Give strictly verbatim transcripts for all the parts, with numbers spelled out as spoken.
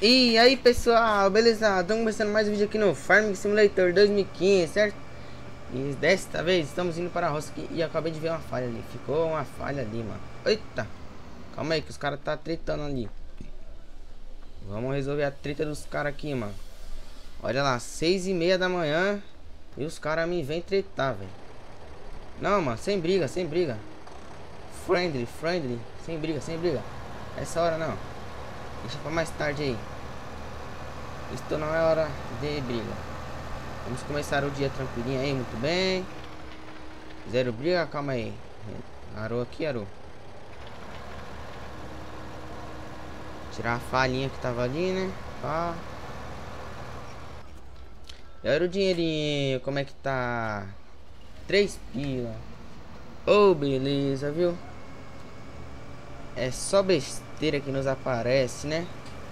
E aí pessoal, beleza? Estamos começando mais um vídeo aqui no Farming Simulator dois mil e quinze, certo? E desta vez estamos indo para a roça aqui e acabei de ver uma falha ali. Ficou uma falha ali, mano. Eita! Calma aí que os caras tá tretando ali. Vamos resolver a treta dos caras aqui, mano. Olha lá, seis e meia da manhã e os caras me vêm tretar, velho. Não, mano, sem briga, sem briga. Friendly, friendly. Sem briga, sem briga. Essa hora não. Deixa pra mais tarde aí. Isto não é hora de briga. Vamos começar o dia tranquilinho aí, muito bem. Zero briga, calma aí. Arou aqui, arou. Tirar a falhinha que tava ali, né? Pá. Era o dinheirinho, como é que tá? Três pila. Oh, beleza, viu? É só besteira que nos aparece, né?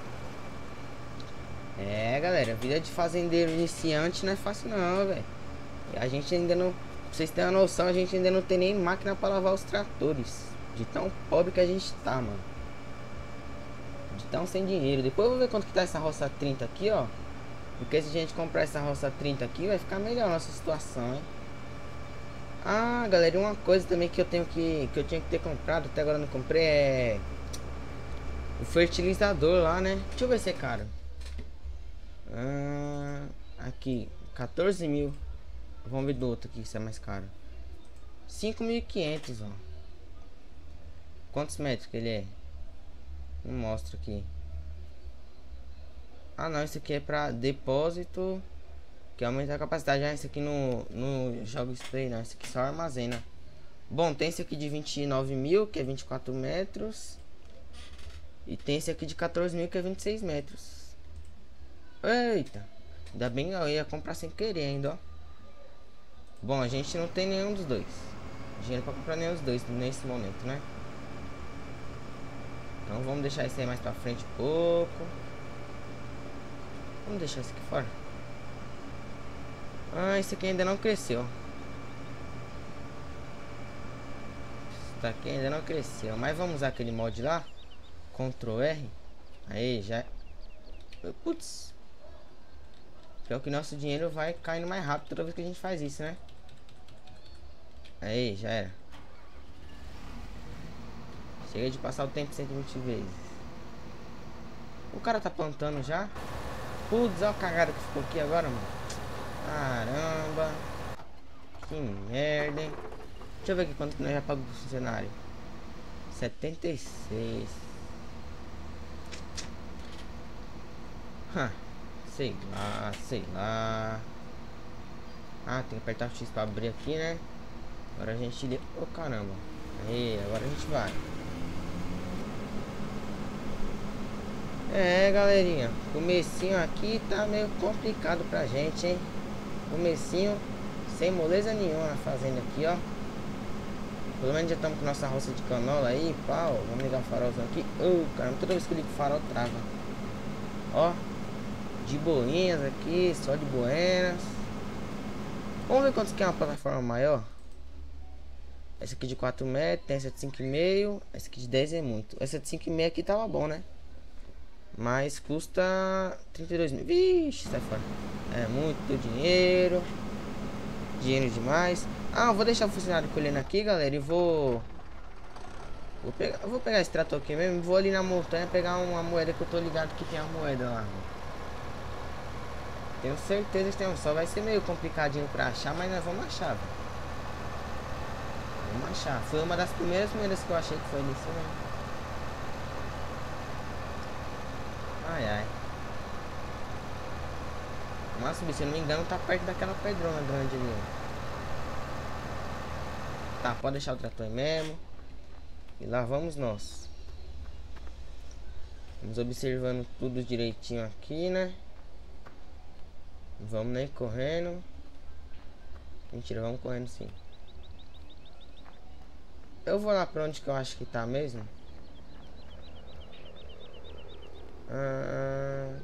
É, galera, vida de fazendeiro iniciante não é fácil não, velho. A gente ainda não... Pra vocês terem uma noção, a gente ainda não tem nem máquina para lavar os tratores. De tão pobre que a gente tá, mano. De tão sem dinheiro. Depois eu vou ver quanto que tá essa roça trinta aqui, ó. Porque se a gente comprar essa roça trinta aqui, vai ficar melhor a nossa situação, hein. Ah, galera, uma coisa também que eu tenho que... Que eu tinha que ter comprado, até agora não comprei, é... O fertilizador lá, né. Deixa eu ver se é caro. Ah, aqui, quatorze mil. Vamos ver do outro aqui, se é mais caro. Cinco mil e quinhentos, ó. Quantos metros que ele é? Não mostra aqui. Ah não, esse aqui é pra depósito, que aumenta a capacidade. Ah, esse aqui no, no jogo spray, não. Esse aqui só armazena. Bom, tem esse aqui de vinte e nove mil, que é vinte e quatro metros. E tem esse aqui de quatorze mil, que é vinte e seis metros. Eita, ainda bem que eu ia comprar sem querer ainda, ó. Bom, a gente não tem nenhum dos dois. Dinheiro pra comprar nenhum dos dois nesse momento, né? Então vamos deixar esse aí mais pra frente um pouco. Vamos deixar esse aqui fora. Ah, esse aqui ainda não cresceu. Esse daqui ainda não cresceu. Mas vamos usar aquele mod lá. Ctrl R. Aí, já... Putz. Pior que nosso dinheiro vai caindo mais rápido toda vez que a gente faz isso, né? Aí, já era. Chega de passar o tempo cento e vinte vezes. O cara tá plantando já. Putz, olha a cagada que ficou aqui agora, mano. Caramba. Que merda, hein? Deixa eu ver aqui quanto que nós já pagamos pro funcionário. setenta e seis. Hã. Sei lá, sei lá. Ah, tem que apertar o X pra abrir aqui, né? Agora a gente... Ô, oh, caramba. Aí, agora a gente vai. É, galerinha. Comecinho aqui tá meio complicado pra gente, hein? Comecinho sem moleza nenhuma na fazenda aqui, ó. Pelo menos já estamos com nossa roça de canola aí, pau. Vamos ligar o farolzão aqui. Ô, oh, caramba, toda vez que eu ligo o farol trava. Ó. De boinhas aqui, só de buenas. Vamos ver quantos que é uma plataforma maior. Essa aqui de quatro metros, tem essa de cinco e meio. Essa aqui de dez é muito. Essa de cinco e meio aqui tava bom, né? Mas custa trinta e dois mil. Vixe, sai fora. É muito dinheiro. Dinheiro demais. Ah, eu vou deixar o funcionário colhendo aqui, galera. E vou... Vou pegar, vou pegar esse trator aqui mesmo. Vou ali na montanha pegar uma moeda que eu tô ligado que tem a moeda lá. Tenho certeza que tem um só. Vai ser meio complicadinho pra achar, mas nós vamos achar, velho. Vamos achar. Foi uma das primeiras moedas que eu achei que foi nisso mesmo. Ai, ai. Vamos subir, se eu não me engano, tá perto daquela pedrona grande ali. Tá, pode deixar o trator aí mesmo. E lá vamos nós. Vamos observando tudo direitinho aqui, né? Vamos nem correndo. Mentira, vamos correndo sim. Eu vou lá pra onde que eu acho que tá mesmo. Ah,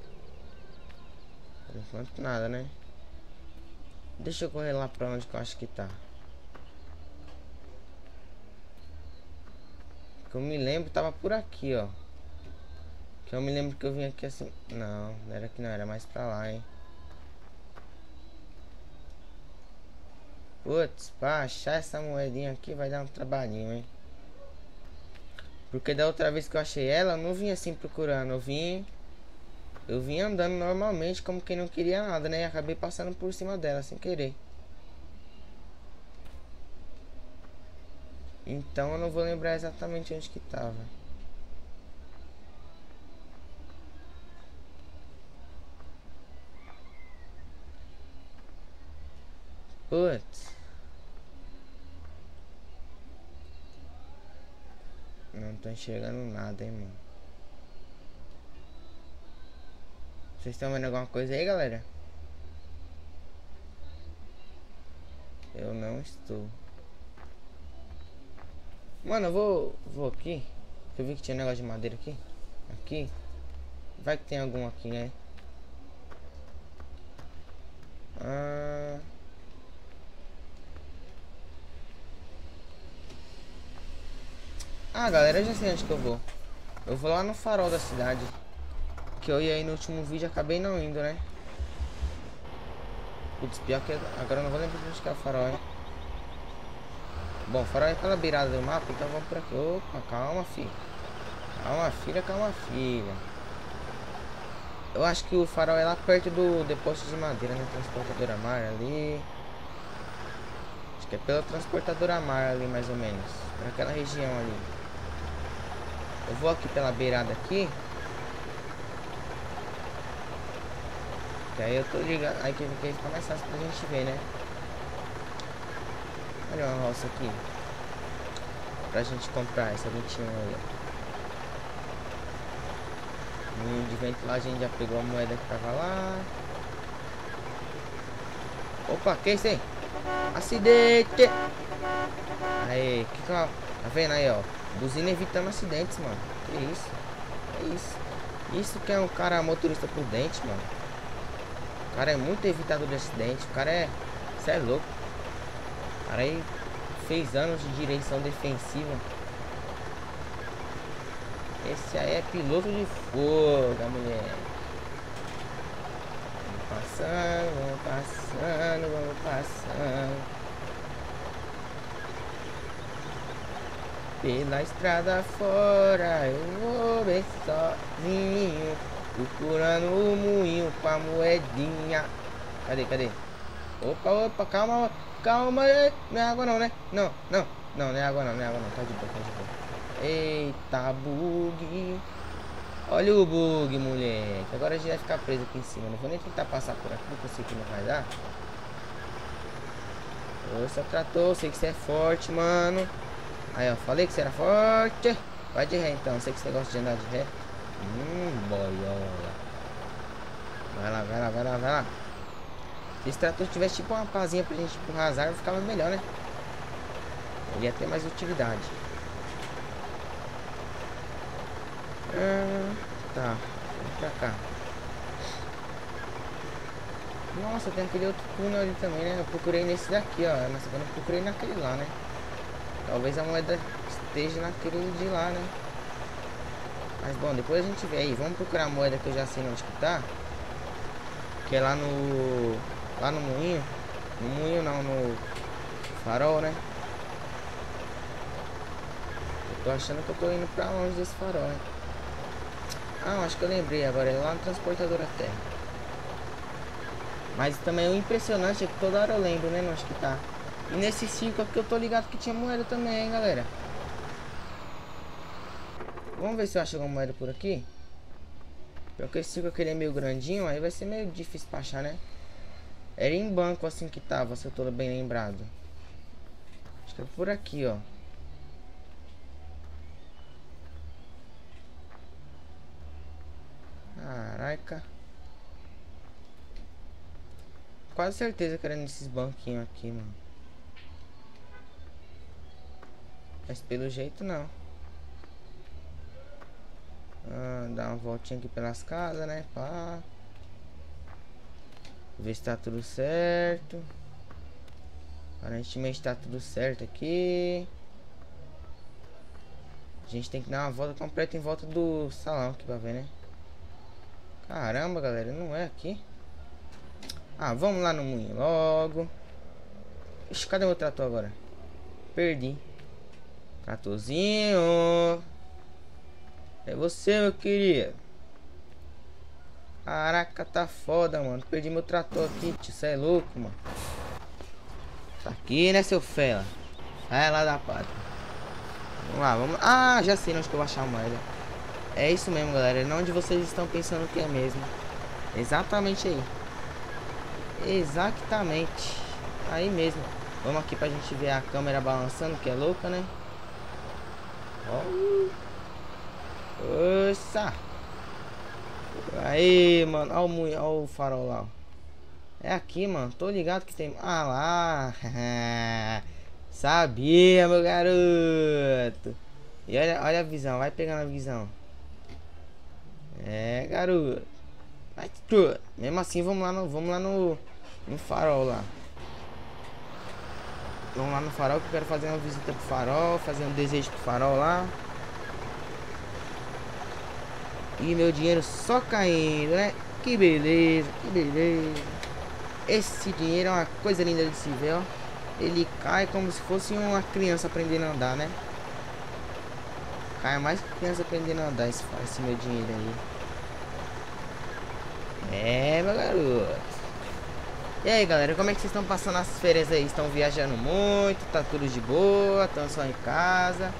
por enquanto nada, né? Deixa eu correr lá pra onde que eu acho que tá. Que eu me lembro, tava por aqui, ó. Que eu me lembro que eu vim aqui assim. Não, não era aqui não, era mais pra lá, hein. Putz, pra achar essa moedinha aqui vai dar um trabalhinho, hein. Porque da outra vez que eu achei ela, eu não vim assim procurando. Eu vim... Eu vim andando normalmente, como quem não queria nada, né. E acabei passando por cima dela, sem querer. Então eu não vou lembrar exatamente onde que tava. Putz. Não tô enxergando nada, hein, mano. Vocês estão vendo alguma coisa aí, galera? Eu não estou. Mano, eu vou... Vou aqui. Eu vi que tinha negócio de madeira aqui. Aqui. Vai que tem algum aqui, né? Ah... Ah, galera, eu já sei onde que eu vou. Eu vou lá no farol da cidade. Que eu ia aí no último vídeo, acabei não indo, né? Putz, pior que agora eu não vou lembrar de onde que é o farol, hein? Bom, o farol é pela beirada do mapa, então vamos por aqui. Opa, calma, filho. Calma, filha, calma, filha. Eu acho que o farol é lá perto do depósito de madeira, né? Transportadora Mar ali. Acho que é pela transportadora Mar ali, mais ou menos. Naquela região ali. Eu vou aqui pela beirada aqui. Que aí eu tô ligado. Aí que fica mais fácil pra gente ver, né? Olha uma roça aqui. Pra gente comprar essa vinte e um aí, ó. No de vento lá a gente já pegou a moeda que tava lá. Opa, que isso aí? Acidente! Aí, que que ó, tá vendo aí, ó? Buzina evitando acidentes, mano. Que isso? Que isso? Isso que é um cara motorista prudente, mano. O cara é muito evitador de acidente. O cara é... Você é louco. O cara aí fez anos de direção defensiva. Esse aí é piloto de fogo, a mulher. Vamos passando, vamos passando, vamos passando. Pela estrada fora eu vou bem sozinho, procurando o moinho com a moedinha. Cadê, cadê? Opa, opa, calma, calma. Não é água não, né? Não, não, não, não é água não, não é água não. Tá de boa, tá de boa. Eita, bug. Olha o bug, moleque. Agora a gente vai ficar preso aqui em cima. Não vou nem tentar passar por aqui, porque eu sei que não vai dar. Força, trator, sei que você é forte, mano. Aí, ó, falei que você era forte. Vai de ré, então. Sei que você gosta de andar de ré. Hum, boiola. Vai lá, vai lá, vai lá, vai lá. Se esse trator tivesse tipo uma pazinha pra gente empurrar as árvores, ficava melhor, né? Ele ia ter mais utilidade. Ah, tá. Vamos pra cá. Nossa, tem aquele outro túnel ali também, né? Eu procurei nesse daqui, ó. Mas eu não procurei naquele lá, né? Talvez a moeda esteja naquele de lá, né? Mas bom, depois a gente vê aí. Vamos procurar a moeda que eu já sei onde que tá. Que é lá no... Lá no moinho. No moinho não, no farol, né? Eu tô achando que eu tô indo pra longe desse farol, hein? Ah, acho que eu lembrei agora. É lá no transportadora terra. Mas também o impressionante é que toda hora eu lembro, né? Onde que tá. E nesse circo aqui eu tô ligado que tinha moeda também, hein, galera. Vamos ver se eu acho alguma moeda por aqui. Porque esse circo aqui ele é meio grandinho, aí vai ser meio difícil pra achar, né? Era em banco assim que tava, se eu tô bem lembrado. Acho que é por aqui, ó. Caraca. Quase certeza que era nesses banquinhos aqui, mano. Mas pelo jeito não. Ah, dar uma voltinha aqui pelas casas, né? Pá. Ver se tá tudo certo. Aparentemente tá tudo certo aqui. A gente tem que dar uma volta completa em volta do salão aqui pra ver, né? Caramba, galera, não é aqui. Ah, vamos lá no moinho logo. Ixi, cadê meu trator agora? Perdi. Tratorzinho. É você, meu querido. Caraca, tá foda, mano. Perdi meu trator aqui, tio. Cê é louco, mano. Tá aqui, né, seu fela? Sai lá da pata. Vamos lá, vamos. Ah, já sei onde que eu vou achar a moeda. É isso mesmo, galera. É onde vocês estão pensando que é mesmo. Exatamente aí. Exatamente. Aí mesmo. Vamos aqui pra gente ver a câmera balançando, que é louca, né? Ó. Nossa. Aí, mano. Ó o, ó o farol lá. É aqui, mano. Tô ligado que tem... Ah lá. Sabia, meu garoto. E olha, olha a visão. Vai pegando a visão. É, garoto. Vai tudo. Mesmo assim, vamos lá no, vamos lá no, no farol lá. Vamos lá no farol que eu quero fazer uma visita pro farol. Fazer um desejo pro farol lá. E meu dinheiro só caindo, né? Que beleza, que beleza. Esse dinheiro é uma coisa linda de se ver, ó. Ele cai como se fosse uma criança aprendendo a andar, né? Cai mais que criança aprendendo a andar esse, esse meu dinheiro aí. É, meu garoto. E aí, galera, como é que vocês estão passando as férias aí? Estão viajando muito? Tá tudo de boa? Estão só em casa?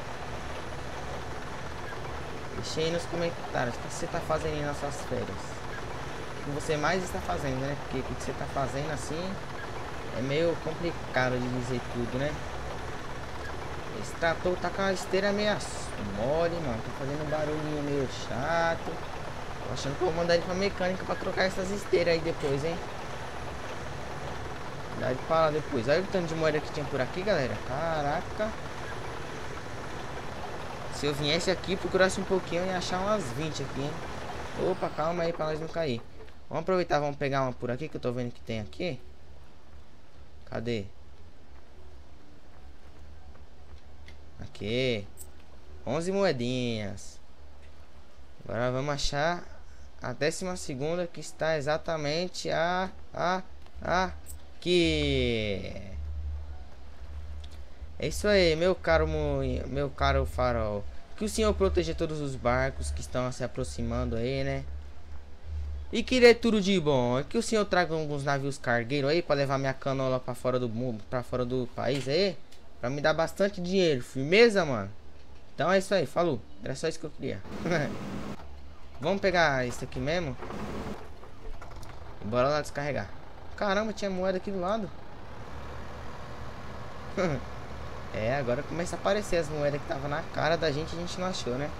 Deixa aí nos comentários o que você tá fazendo aí nas suas férias. O que você mais está fazendo, né? Porque o que você tá fazendo assim é meio complicado de dizer tudo, né? Esse trator tá com a esteira meio mole, mano. Tá fazendo um barulhinho meio chato. Tô achando que eu vou mandar ele pra mecânica pra trocar essas esteiras aí depois, hein? Dá de falar depois. Olha o tanto de moeda que tinha por aqui, galera. Caraca. Se eu viesse aqui, procurasse um pouquinho, eu ia achar umas vinte aqui, hein? Opa, calma aí pra nós não cair. Vamos aproveitar, vamos pegar uma por aqui que eu tô vendo que tem aqui. Cadê? Aqui. onze moedinhas. Agora vamos achar a décima segunda, que está exatamente a... a... a... aqui. É isso aí, meu caro meu caro farol. Que o senhor proteja todos os barcos que estão se aproximando aí, né? E que dê tudo de bom. Que o senhor traga alguns navios cargueiros aí para levar minha canola para fora do mundo, para fora do país aí, para me dar bastante dinheiro. Firmeza, mano? Então é isso aí, falou. Era só isso que eu queria. Vamos pegar isso aqui mesmo. E bora lá descarregar. Caramba, tinha moeda aqui do lado. É, agora começa a aparecer as moedas que tava na cara da gente e a gente não achou, né?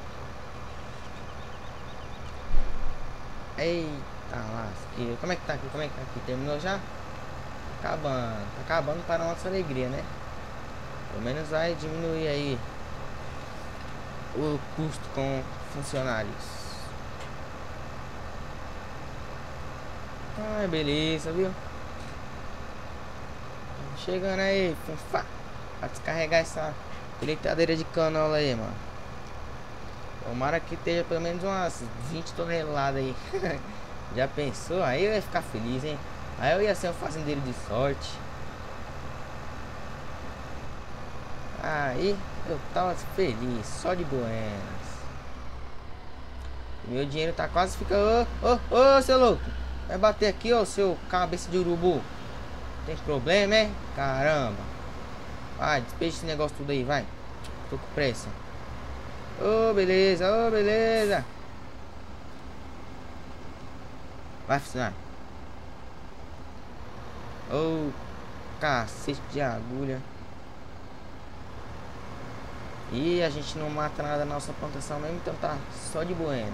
Eita lasqueira. Como é que tá aqui? Como é que tá aqui? Terminou já? Tá acabando. Tá acabando para a nossa alegria, né? Pelo menos vai diminuir aí o custo com funcionários. Ah, beleza, viu? Chegando aí, funfa. Pra descarregar essa colheitadeira de canola aí, mano. Tomara que esteja pelo menos umas vinte toneladas aí. Já pensou? Aí eu ia ficar feliz, hein? Aí eu ia ser um fazendeiro de sorte. Aí eu tava feliz, só de buenas. Meu dinheiro tá quase ficando... Ô, ô, ô, seu louco. Vai bater aqui, ô, seu cabeça de urubu. Tem problema, é? Caramba. Vai, despeja esse negócio tudo aí, vai. Tô com pressa. Ô, oh, beleza, ô, oh, beleza. Vai funcionar. Ô, oh, cacete de agulha. E a gente não mata nada na nossa plantação mesmo, então tá só de buenas.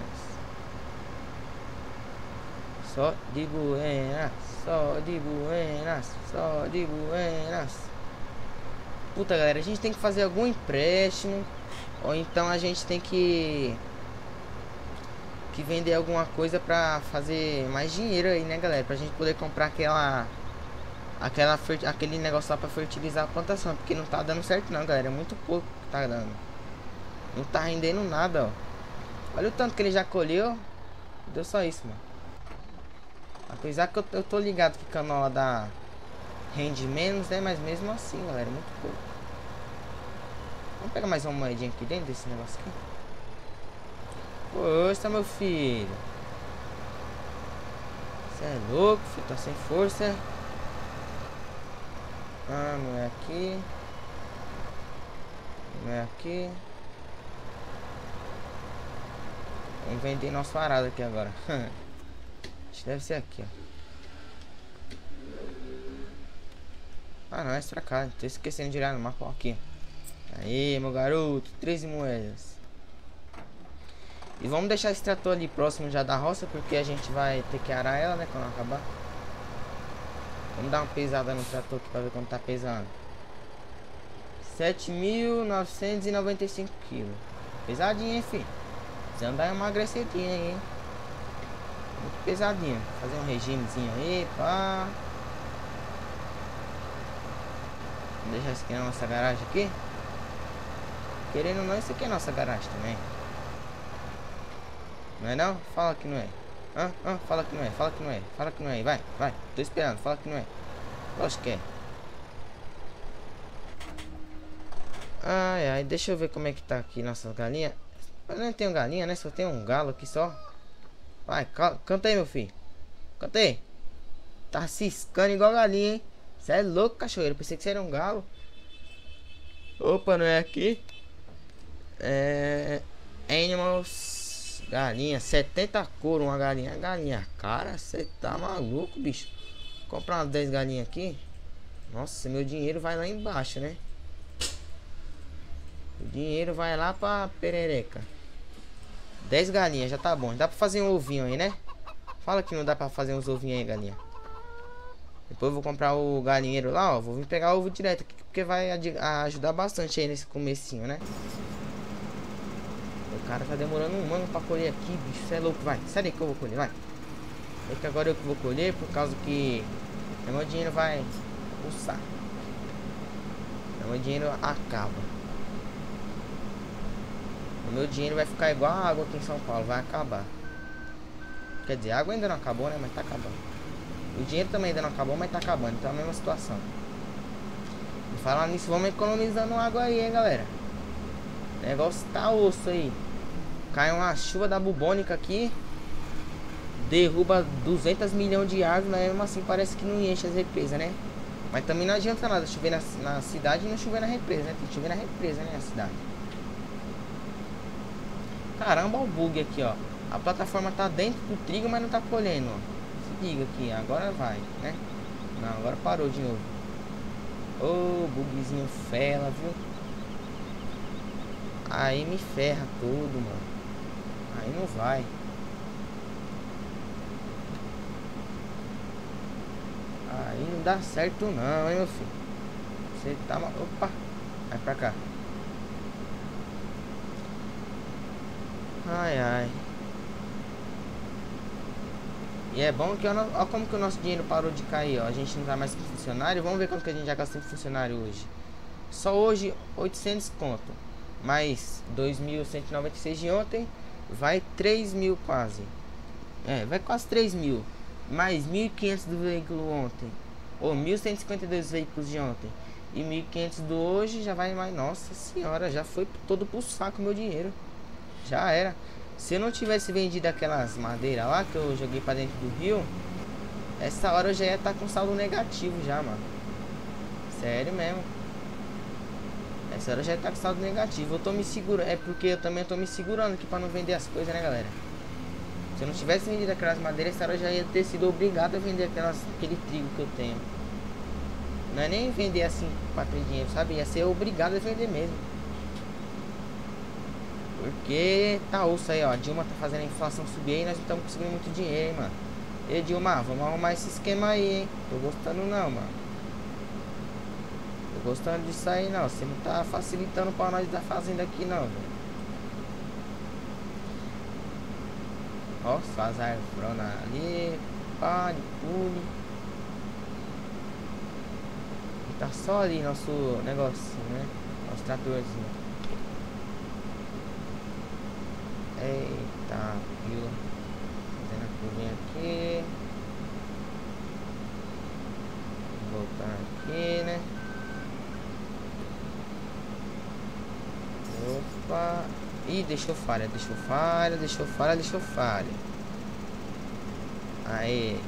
Só de buenas, só de buenas, só de buenas. Puta, galera, a gente tem que fazer algum empréstimo. Ou então a gente tem que Que vender alguma coisa pra fazer mais dinheiro aí, né, galera? Pra gente poder comprar aquela Aquela Aquele negócio lá pra fertilizar a plantação. Porque não tá dando certo não, galera. É muito pouco que tá dando. Não tá rendendo nada, ó. Olha o tanto que ele já colheu. Deu só isso, mano. Apesar que eu, eu tô ligado que canola dá... rende menos, né? Mas mesmo assim, galera, é muito pouco. Vamos pegar mais uma moedinha aqui dentro desse negócio aqui. Força, meu filho. Você é louco, filho. Tá sem força. Ah, não é aqui. Não é aqui. Vamos vender nosso arado aqui agora. Acho que deve ser aqui, ó. Ah, não, é pra cá. Tô esquecendo de olhar no mapa. Ó, aqui. Aí, meu garoto. treze moedas. E vamos deixar esse trator ali próximo já da roça, porque a gente vai ter que arar ela, né, quando acabar. Vamos dar uma pesada no trator aqui pra ver quanto tá pesando. sete mil novecentos e noventa e cinco quilos. Pesadinho, hein, filho? Precisando dar uma emagrecidinha aí, hein? Muito pesadinho. Fazer um regimezinho aí, pá. Vamos deixar isso aqui na nossa garagem aqui. Querendo ou não, isso aqui é nossa garagem também. Não é não? Fala que não é. Hã? Hã? Fala que não é, fala que não é, fala que não é. Vai, vai. Tô esperando, fala que não é. Lógico que é. Ai, ai, deixa eu ver como é que tá aqui nossas galinhas. Eu não tenho galinha, né? Só tem um galo aqui só. Vai, canta aí, meu filho. Canta aí. Tá ciscando igual galinha, hein? Você é louco, cachoeiro. Pensei que você era um galo. Opa, não é aqui? É... Animals. Galinha. setenta couro uma galinha. Galinha, cara, você tá maluco, bicho. Vou comprar umas dez galinhas aqui. Nossa, meu dinheiro vai lá embaixo, né? O dinheiro vai lá pra perereca. dez galinhas, já tá bom. Dá pra fazer um ovinho aí, né? Fala que não dá pra fazer uns ovinhos aí, galinha. Depois eu vou comprar o galinheiro lá, ó. Vou vir pegar o ovo direto aqui, porque vai ajudar bastante aí nesse comecinho, né? O cara tá demorando um ano pra colher aqui, bicho. Você é louco, vai. Sai daí que eu vou colher, vai. É que agora eu que vou colher, por causa que meu dinheiro vai pulsar. Meu dinheiro acaba. O meu dinheiro vai ficar igual a água aqui em São Paulo, vai acabar. Quer dizer, a água ainda não acabou, né? Mas tá acabando. O dinheiro também ainda não acabou, mas tá acabando. Então é a mesma situação. E falando nisso, vamos economizando água aí, hein, galera. O negócio tá osso aí. Cai uma chuva da bubônica aqui. Derruba duzentos milhões de árvores, mas mesmo assim parece que não enche as represas, né? Mas também não adianta nada chover na, na cidade e não chover na represa, né? Tem que chover na represa, né? Na cidade. Caramba, o bug aqui, ó. A plataforma tá dentro do trigo, mas não tá colhendo, ó. Se liga aqui, agora vai, né? Não, agora parou de novo. Ô, oh, bugzinho fela, viu? Aí me ferra tudo, mano. Aí não vai. Aí não dá certo não, hein, meu filho. Você tá... Opa! Vai pra cá. Ai, ai. E é bom que olha como que o nosso dinheiro parou de cair, ó. A gente não tá mais com funcionário. Vamos ver quanto que a gente já gastou em funcionário hoje. Só hoje oitocentos conto. Mais dois mil cento e noventa e seis de ontem. Vai três mil quase. É, vai quase três mil. Mais mil e quinhentos do veículo ontem. Ou mil cento e cinquenta e dois veículos de ontem. E mil e quinhentos do hoje já vai mais. Nossa senhora, já foi todo pro saco meu dinheiro. Já era. Se eu não tivesse vendido aquelas madeiras lá que eu joguei pra dentro do rio, essa hora eu já ia estar com saldo negativo já, mano. Sério mesmo. Essa hora eu já ia estar com saldo negativo. Eu tô me segurando. É porque eu também tô me segurando aqui pra não vender as coisas, né, galera? Se eu não tivesse vendido aquelas madeiras, essa hora eu já ia ter sido obrigado a vender aquelas, aquele trigo que eu tenho. Não é nem vender assim pra ter dinheiro, sabe? Ia ser obrigado a vender mesmo. Porque tá osso aí, ó. A Dilma tá fazendo a inflação subir aí e nós não estamos conseguindo muito dinheiro, hein, mano. E Dilma, vamos arrumar esse esquema aí, hein. Tô gostando não, mano. Tô gostando disso aí não. Você não tá facilitando pra nós da fazenda aqui não, velho. Ó, faz a arvrona ali. Pare, pule. E tá só ali nosso negocinho, né? Nosso tratorzinho. Eita, viu? Fazendo a curvinha aqui. Voltar aqui, né? Opa. Ih, deixou falha, deixou falha, deixou falha, deixou falha. Aí.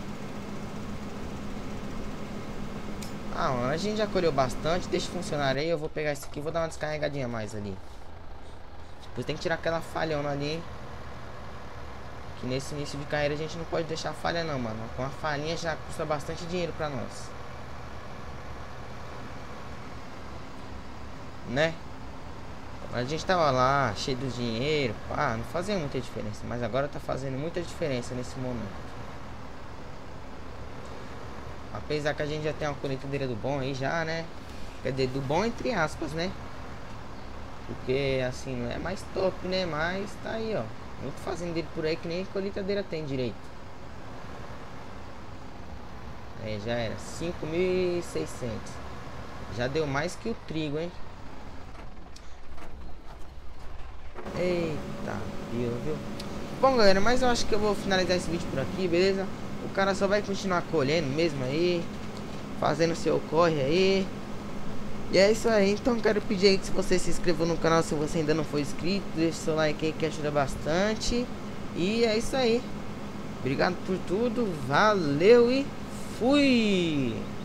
Ah, a gente já colheu bastante. Deixa funcionar aí. Eu vou pegar esse aqui e vou dar uma descarregadinha mais ali. Depois tem que tirar aquela falhona ali, hein? Que nesse início de carreira a gente não pode deixar falha não, mano. Com a falhinha já custa bastante dinheiro pra nós, né? A gente tava lá cheio de dinheiro, pá, não fazia muita diferença. Mas agora tá fazendo muita diferença nesse momento. Apesar que a gente já tem uma colheitadeira do bom aí já, né? Quer dizer, do bom entre aspas, né? Porque assim, não é mais top, né? Mas tá aí, ó. Muito fazendeiro por aí que nem colheitadeira tem direito. Aí já era cinco mil e seiscentos. Já deu mais que o trigo, hein? Eita, viu, viu? Bom, galera, mas eu acho que eu vou finalizar esse vídeo por aqui, beleza? O cara só vai continuar colhendo mesmo aí, fazendo seu corre aí. E é isso aí, então quero pedir aí que se você se inscreva no canal, se você ainda não for inscrito, deixa seu like aí que ajuda bastante. E é isso aí. Obrigado por tudo, valeu e fui!